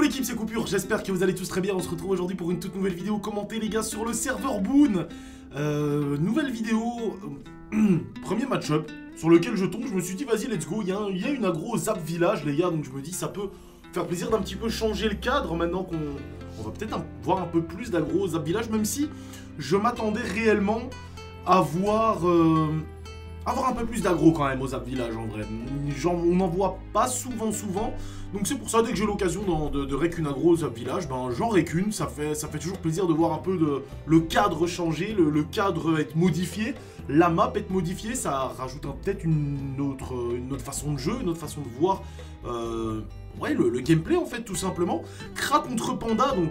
l'équipe, c'est Coupure, j'espère que vous allez tous très bien. On se retrouve aujourd'hui pour une toute nouvelle vidéo commentée les gars sur le serveur Boon. Nouvelle vidéo, premier match-up sur lequel je tombe, je me suis dit vas-y let's go, il y a une aggro Zap Village les gars, donc je me dis ça peut faire plaisir d'un petit peu changer le cadre maintenant qu'on va peut-être voir un peu plus d'aggro Zap Village, même si je m'attendais réellement à voir un peu plus d'aggro quand même au Zap Village en vrai. On n'en voit pas souvent, donc c'est pour ça dès que j'ai l'occasion de rec une aggro au Zap Village, ben j'en rec une, ça fait toujours plaisir de voir un peu le cadre changer, le cadre être modifié, la map être modifiée, ça rajoute peut-être une autre façon de jeu, une autre façon de voir ouais, le gameplay en fait tout simplement. Kra contre Panda, donc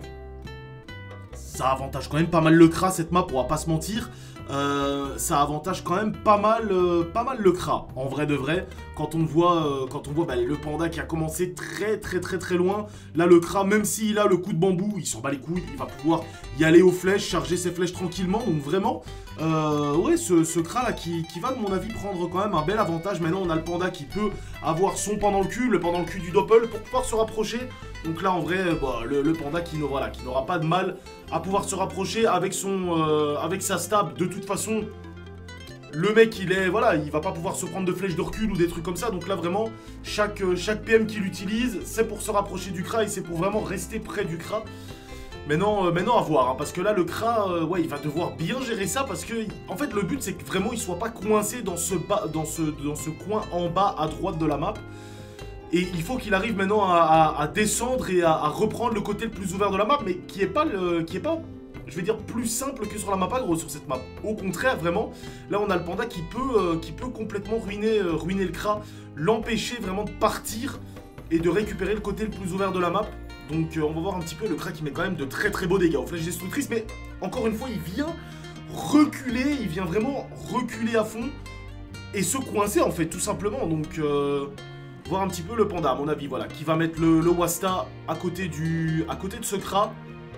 ça avantage quand même pas mal le Kra cette map, on va pas se mentir. Ça avantage quand même pas mal le Kra, en vrai de vrai, quand on voit bah, le Panda qui a commencé très loin, là le Kra, même s'il a le coup de bambou, il s'en bat les couilles, il va pouvoir y aller aux flèches, charger ses flèches tranquillement, donc vraiment, ouais, ce Kra là qui va de mon avis prendre quand même un bel avantage. Maintenant on a le Panda qui peut avoir son pan dans le cul, du doppel pour pouvoir se rapprocher. Donc là en vrai, bah, le Panda qui n'aura pas de mal à pouvoir se rapprocher avec sa stab. De toute façon, le mec il va pas pouvoir se prendre de flèches de recul ou des trucs comme ça. Donc là vraiment, chaque PM qu'il utilise, c'est pour se rapprocher du Kra et c'est pour vraiment rester près du Kra. Maintenant à voir, hein, parce que là le Kra, ouais, il va devoir bien gérer ça parce que en fait le but c'est que vraiment il soit pas coincé dans ce coin en bas à droite de la map. Et il faut qu'il arrive maintenant à descendre et à reprendre le côté le plus ouvert de la map, mais qui est pas, je vais dire, plus simple que sur la map aggro sur cette map. Au contraire, vraiment, là on a le Panda qui peut complètement ruiner le Kra, l'empêcher vraiment de partir et de récupérer le côté le plus ouvert de la map. Donc on va voir un petit peu le Kra qui met quand même de très beaux dégâts aux flèches destructrices, mais encore une fois il vient reculer, il vient vraiment reculer à fond et se coincer en fait tout simplement. Donc voir un petit peu le Panda à mon avis, voilà, qui va mettre le Wasta à côté de ce Kra.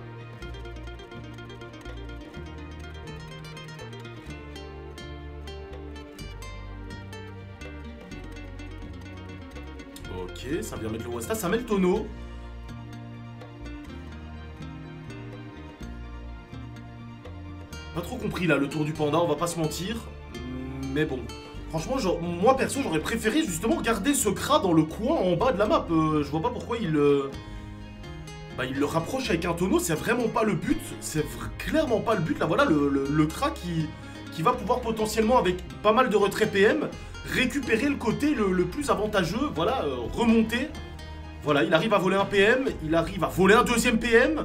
Ok, ça vient mettre le Wasta, ça met le tonneau. Pas trop compris là le tour du Panda, on va pas se mentir. Mais bon, franchement, moi perso j'aurais préféré justement garder ce Kra dans le coin en bas de la map. Je vois pas pourquoi il le rapproche avec un tonneau, c'est vraiment pas le but. C'est clairement pas le but. Là voilà le Kra qui va pouvoir potentiellement avec pas mal de retrait PM récupérer le côté le plus avantageux. Voilà, remonter. Voilà, il arrive à voler un PM, il arrive à voler un deuxième PM.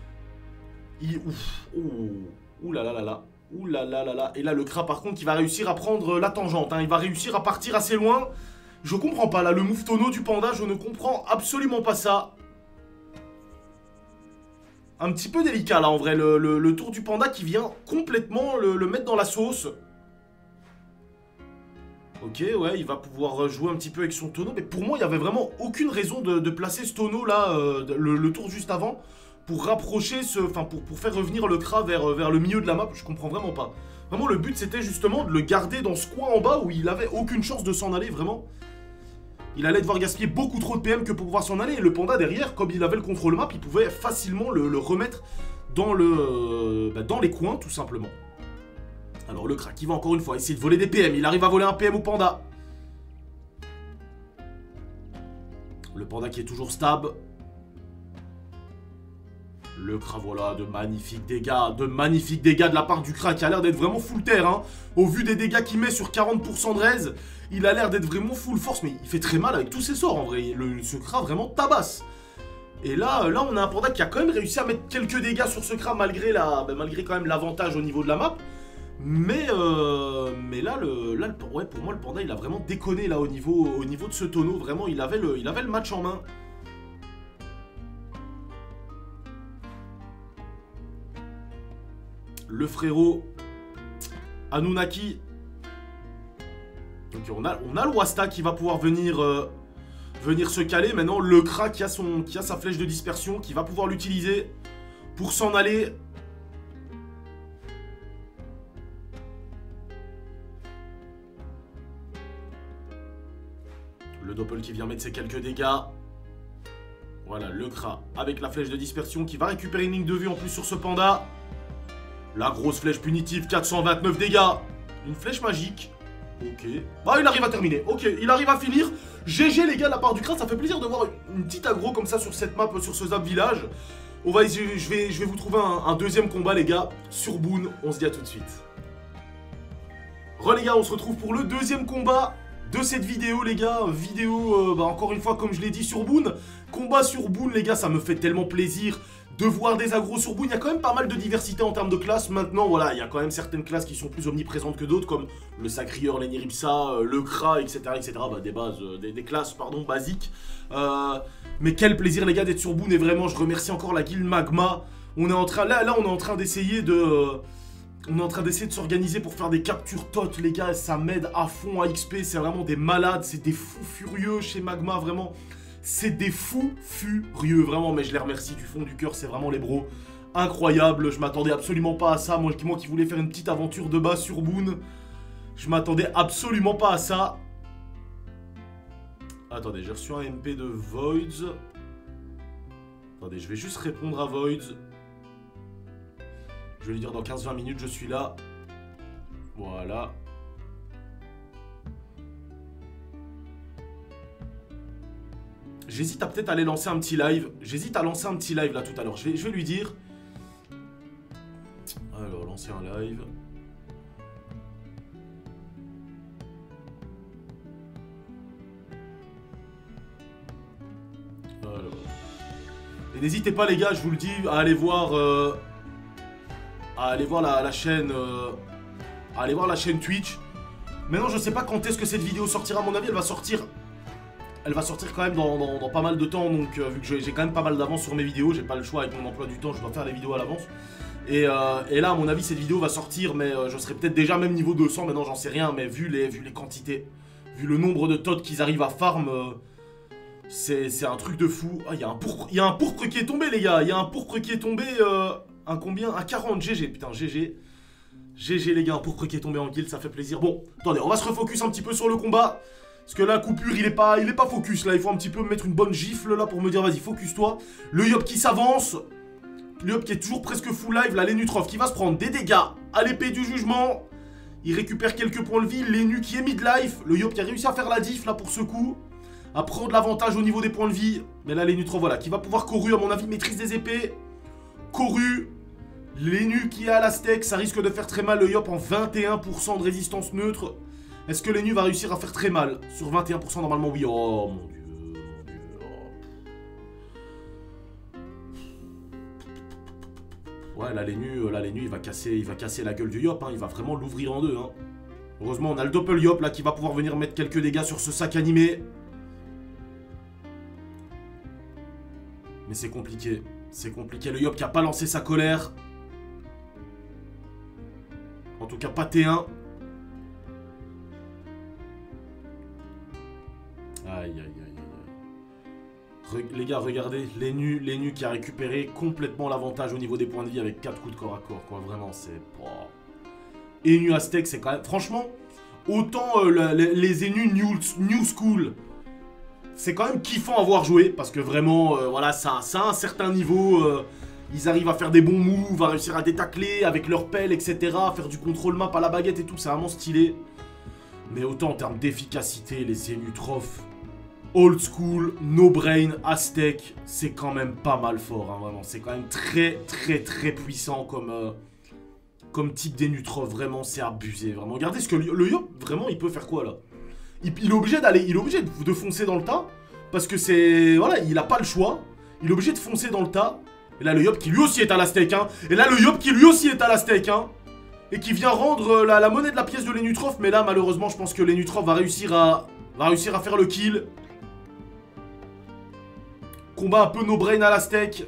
Ouh là là là là. Ouh là là là là. Et là le Kra par contre qui va réussir à prendre la tangente, hein. Il va réussir à partir assez loin. Je comprends pas là, le move tonneau du Panda, je ne comprends absolument pas ça. Un petit peu délicat là en vrai, le tour du Panda qui vient complètement le mettre dans la sauce. Ok, ouais, il va pouvoir jouer un petit peu avec son tonneau, mais pour moi il n'y avait vraiment aucune raison de placer ce tonneau là, le tour juste avant, pour rapprocher pour faire revenir le Kra vers le milieu de la map. Je comprends vraiment pas. Vraiment le but c'était justement de le garder dans ce coin en bas où il avait aucune chance de s'en aller, vraiment. Il allait devoir gaspiller beaucoup trop de PM que pour pouvoir s'en aller, et le Panda derrière, comme il avait le contrôle map, il pouvait facilement le remettre dans les coins tout simplement. Alors le Kra qui va encore une fois essayer de voler des PM, il arrive à voler un PM au Panda. Le Panda qui est toujours stab. Le Kra, voilà, de magnifiques dégâts de la part du Kra qui a l'air d'être vraiment full terre, hein. Au vu des dégâts qu'il met sur 40% de raise, il a l'air d'être vraiment full force, mais il fait très mal avec tous ses sorts en vrai. Ce Kra vraiment tabasse. Et là on a un Panda qui a quand même réussi à mettre quelques dégâts sur ce Kra malgré quand même l'avantage au niveau de la map. Mais là, ouais, pour moi le Panda il a vraiment déconné là au niveau de ce tonneau. Vraiment il avait le match en main. Le frérot Anunnaki. Donc on a le Wasta qui va pouvoir venir se caler. Maintenant le Kra qui a sa flèche de dispersion, qui va pouvoir l'utiliser pour s'en aller. Le Doppel qui vient mettre ses quelques dégâts. Voilà, le Kra avec la flèche de dispersion qui va récupérer une ligne de vue en plus sur ce panda. La grosse flèche punitive, 429 dégâts. Une flèche magique. Ok. Bah, il arrive à terminer. Ok, il arrive à finir. GG les gars, de la part du Kra, ça fait plaisir de voir une petite aggro comme ça sur cette map, sur ce Zap Village. On va essayer, je vais vous trouver un deuxième combat les gars, sur Boon. On se dit à tout de suite. Les gars, on se retrouve pour le deuxième combat de cette vidéo les gars. Vidéo, encore une fois comme je l'ai dit, sur Boon. Combat sur Boon les gars, ça me fait tellement plaisir de voir des agros sur Boon. Il y a quand même pas mal de diversité en termes de classes. Maintenant voilà, il y a quand même certaines classes qui sont plus omniprésentes que d'autres, comme le Sacrieur, l'Eniripsa, le Kra, etc. Bah, des bases, des classes pardon, basiques. Mais quel plaisir les gars d'être sur Boon. Et vraiment je remercie encore la guilde Magma. On est en train, là on est en train d'essayer de... On est en train d'essayer de s'organiser pour faire des captures tot, les gars, ça m'aide à fond à XP, c'est vraiment des malades, c'est des fous furieux chez Magma, vraiment. C'est des fous furieux, vraiment, mais je les remercie du fond du cœur, c'est vraiment les bros. Incroyable, je m'attendais absolument pas à ça, moi qui voulais faire une petite aventure de base sur Boon, je m'attendais absolument pas à ça. Attendez, j'ai reçu un MP de Voids. Attendez, je vais juste répondre à Voids. Je vais lui dire dans 15-20 minutes, je suis là. Voilà. J'hésite à peut-être aller lancer un petit live. J'hésite à lancer un petit live là tout à l'heure. Je vais lui dire. Alors, lancer un live. Alors. Et n'hésitez pas les gars, je vous le dis, à aller voir... la chaîne aller voir la chaîne Twitch. Maintenant je sais pas quand est-ce que cette vidéo sortira. À mon avis elle va sortir quand même dans pas mal de temps. Donc vu que j'ai quand même pas mal d'avance sur mes vidéos, j'ai pas le choix avec mon emploi du temps, je dois faire les vidéos à l'avance. Et là à mon avis cette vidéo va sortir, mais je serai peut-être déjà même niveau 200. Maintenant j'en sais rien, mais vu les quantités, vu le nombre de tots qu'ils arrivent à farm, c'est un truc de fou. Ah, il y a un pourpre qui est tombé les gars. Il y a un pourpre qui est tombé. Un combien? Un 40, GG, putain, GG. GG les gars, un pourpre qui est tombé en guild, ça fait plaisir. Bon, attendez, on va se refocus un petit peu sur le combat. Parce que là, coupure, il est pas focus, là. Il faut un petit peu me mettre une bonne gifle, là, pour me dire, vas-y, focus-toi. Le Yop qui s'avance. Le Yop qui est toujours presque full live. Là, Lenutrov qui va se prendre des dégâts à l'épée du jugement. Il récupère quelques points de vie. Lenu qui est mid-life. Le Yop qui a réussi à faire la diff, là, pour ce coup. À prendre l'avantage au niveau des points de vie. Mais là, Lenutrov, voilà, qui va pouvoir Koru, à mon avis, maîtrise des épées. Koru, Lenu qui est à la steak, ça risque de faire très mal. Le Yop en 21% de résistance neutre. Est-ce que Lenu va réussir à faire très mal? Sur 21% normalement oui. Oh mon dieu, mon dieu. Oh. Ouais, là Lenu il va casser la gueule du Yop, hein. Il va vraiment l'ouvrir en deux, hein. Heureusement on a le Doppel Yop là qui va pouvoir venir mettre quelques dégâts sur ce sac animé. Mais c'est compliqué. C'est compliqué, le Yop qui a pas lancé sa colère. En tout cas pas T1. Aïe aïe aïe aïe. Les gars regardez, Lenu qui a récupéré complètement l'avantage au niveau des points de vie avec 4 coups de corps à corps quoi. Vraiment c'est... Oh. Enu Aztec c'est quand même... Franchement, autant les Enu New School... C'est quand même kiffant à voir jouer, parce que vraiment, voilà, ça a un certain niveau, ils arrivent à faire des bons moves, à réussir à détacler avec leur pelle, etc., à faire du contrôle map à la baguette et tout, c'est vraiment stylé. Mais autant en termes d'efficacité, les Lenutrov, old school, no brain, Aztec, c'est quand même pas mal fort, hein, vraiment, c'est quand même très puissant comme type d'Enutrov, vraiment, c'est abusé, vraiment. Regardez ce que le Yop, vraiment, il peut faire quoi, là? Il est obligé de foncer dans le tas. Parce que c'est... Voilà, il a pas le choix. Il est obligé de foncer dans le tas. Et là, le Yop qui lui aussi est à la steak, hein. Et là, le Yop qui lui aussi est à la steak, hein. Et qui vient rendre la monnaie de la pièce de Lenutrov. Mais là, malheureusement, je pense que Lenutrov va réussir à faire le kill. Combat un peu no-brain à la steak.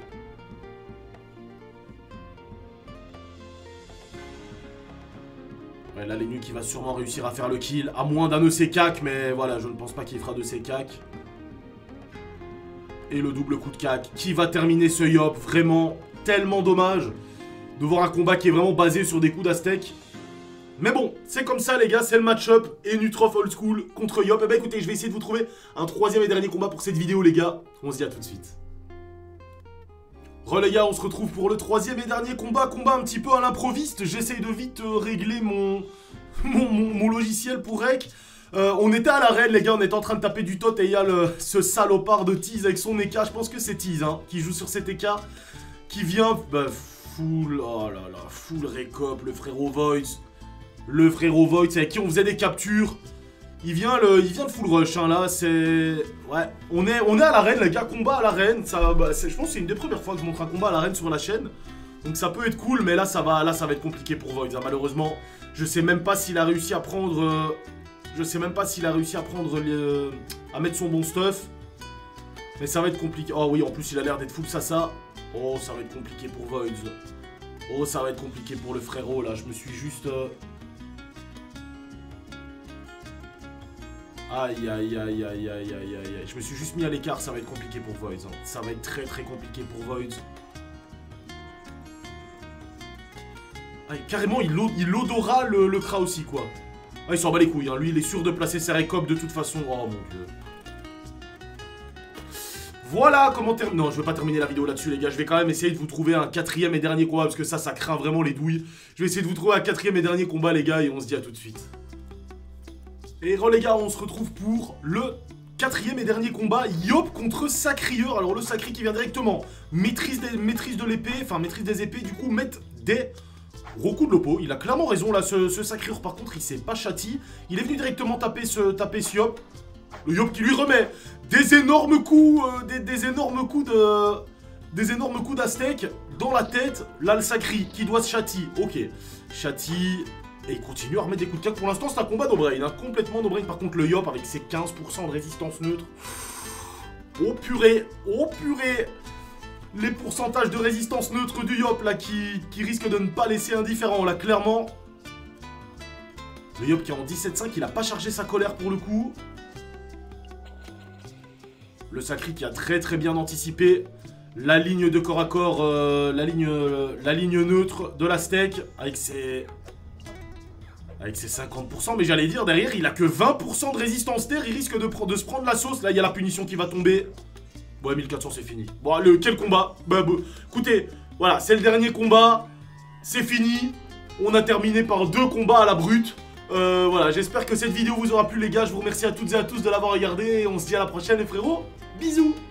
Ouais, là, Lenu qui va sûrement réussir à faire le kill, à moins d'un EC cac, mais voilà, je ne pense pas qu'il fera de EC cac. Et le double coup de cac qui va terminer ce Yop. Vraiment, tellement dommage de voir un combat qui est vraiment basé sur des coups d'Aztec. Mais bon, c'est comme ça les gars, c'est le match-up. Lenutrov old school contre Yop. Et bah écoutez, je vais essayer de vous trouver un troisième et dernier combat pour cette vidéo les gars. On se dit à tout de suite. Les gars, on se retrouve pour le troisième et dernier combat un petit peu à l'improviste. J'essaye de vite régler mon logiciel pour rec. On était à l'arène les gars, on était en train de taper du tot et il y a ce salopard de Tease avec son EK, je pense que c'est Tease hein, qui joue sur cet EK, qui vient, full, oh là là, full récop, le frérot Voids, c'est avec qui on faisait des captures. Il vient de full rush, hein, là, c'est... Ouais, on est à l'arène, les gars, combat à l'arène, ça, je pense que c'est une des premières fois que je montre un combat à l'arène sur la chaîne. Donc ça peut être cool, mais là, ça va être compliqué pour Voids, hein, malheureusement. Je sais même pas s'il a réussi à prendre... à mettre son bon stuff. Mais ça va être compliqué. Oh oui, en plus, il a l'air d'être full Sasa. Oh, ça va être compliqué pour Voids. Oh, ça va être compliqué pour le frérot, là, je me suis juste... Aïe aïe aïe aïe aïe aïe aïe aïe. Je me suis juste mis à l'écart, ça va être compliqué pour Voids. Hein. Ça va être très très compliqué pour Voids. Ah, carrément, il odora le Kra aussi, quoi. Ah, il s'en bat les couilles, hein. Lui, il est sûr de placer ses récops de toute façon. Oh mon dieu. Voilà comment terminer. Non, je veux pas terminer la vidéo là-dessus, les gars. Je vais quand même essayer de vous trouver un quatrième et dernier combat, parce que ça craint vraiment les douilles. Je vais essayer de vous trouver un quatrième et dernier combat, les gars, et on se dit à tout de suite. Et les gars, on se retrouve pour le quatrième et dernier combat, Yop contre Sacrieur. Alors le Sacri qui vient directement, maîtrise de l'épée, enfin maîtrise des épées, du coup mettre des gros coups de lopo. Il a clairement raison là, ce Sacrieur par contre, il s'est pas châti. Il est venu directement taper ce Yop. Le Yop qui lui remet des énormes coups, des énormes coups d'Aztèque dans la tête. Là le Sacri qui doit se châti, ok, châti. Et il continue à remettre des coups de cac. Pour l'instant, c'est un combat no brain, hein, complètement no brain. Par contre, le Yop avec ses 15% de résistance neutre. Oh purée, oh purée. Les pourcentages de résistance neutre du Yop, là, qui risquent de ne pas laisser indifférent, là, clairement. Le Yop qui est en 17,5, il a pas chargé sa colère pour le coup. Le Sacri qui a très très bien anticipé la ligne de corps à corps, la ligne neutre de l'Aztèque avec ses 50%, mais j'allais dire, derrière, il a que 20% de résistance terre, il risque de se prendre la sauce. Là, il y a la punition qui va tomber. Ouais, 1400, c'est fini. Bon, quel combat. Écoutez, voilà, c'est le dernier combat. C'est fini. On a terminé par 2 combats à la brute. Voilà, j'espère que cette vidéo vous aura plu, les gars. Je vous remercie à toutes et à tous de l'avoir regardé. Et on se dit à la prochaine, les frérots. Bisous.